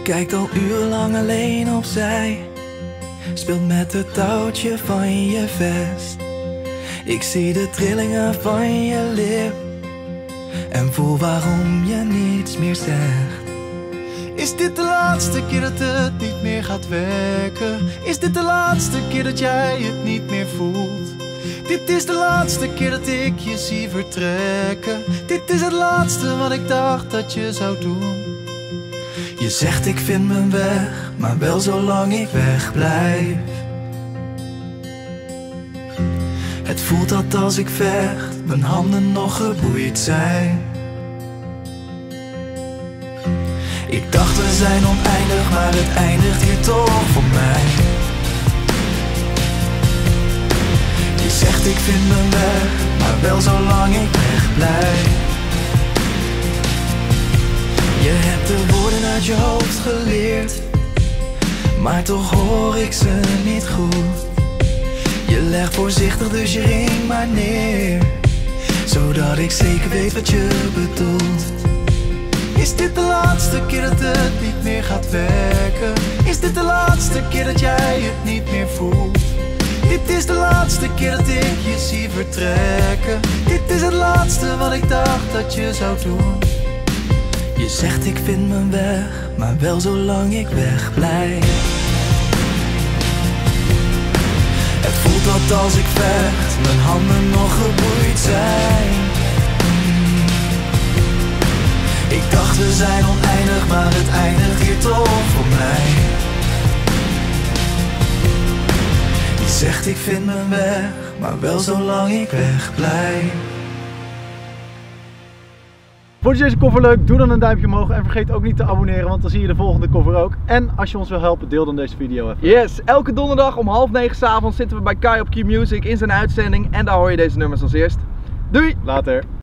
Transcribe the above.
kijkt al urenlang alleen opzij, speelt met het touwtje van je vest. Ik zie de trillingen van je lip en voel waarom je niets meer zegt. Is dit de laatste keer dat het niet meer gaat werken? Is dit de laatste keer dat jij het niet meer voelt? Dit is de laatste keer dat ik je zie vertrekken. Dit is het laatste wat ik dacht dat je zou doen. Je zegt ik vind mijn weg, maar wel zolang ik wegblijf. Het voelt dat als ik vecht, mijn handen nog geboeid zijn. Ik dacht we zijn oneindig, maar het eindigt hier toch voor mij. Je zegt ik vind mijn weg, maar wel zolang ik wegblijf. Je hebt de woorden uit je hoofd geleerd, maar toch hoor ik ze niet goed. Je legt voorzichtig dus je ring maar neer, zodat ik zeker weet wat je bedoelt. Is dit de laatste keer dat het niet meer gaat werken? Is dit de laatste keer dat jij het niet meer voelt? Dit is de laatste keer dat ik je zie vertrekken. Dit is het laatste wat ik dacht dat je zou doen. Je zegt ik vind mijn weg, maar wel zolang ik wegblijf. Het voelt dat als ik vecht, mijn handen nog geboeid zijn. Ik dacht we zijn oneindig, maar het eindigt hier toch voor mij. Je zegt ik vind mijn weg, maar wel zolang ik wegblijf. Vond je deze cover leuk? Doe dan een duimpje omhoog en vergeet ook niet te abonneren, want dan zie je de volgende cover ook. En als je ons wil helpen, deel dan deze video even. Yes, elke donderdag om 8:30 's avonds zitten we bij Kai op Q Music in zijn uitzending en daar hoor je deze nummers als eerst. Doei! Later.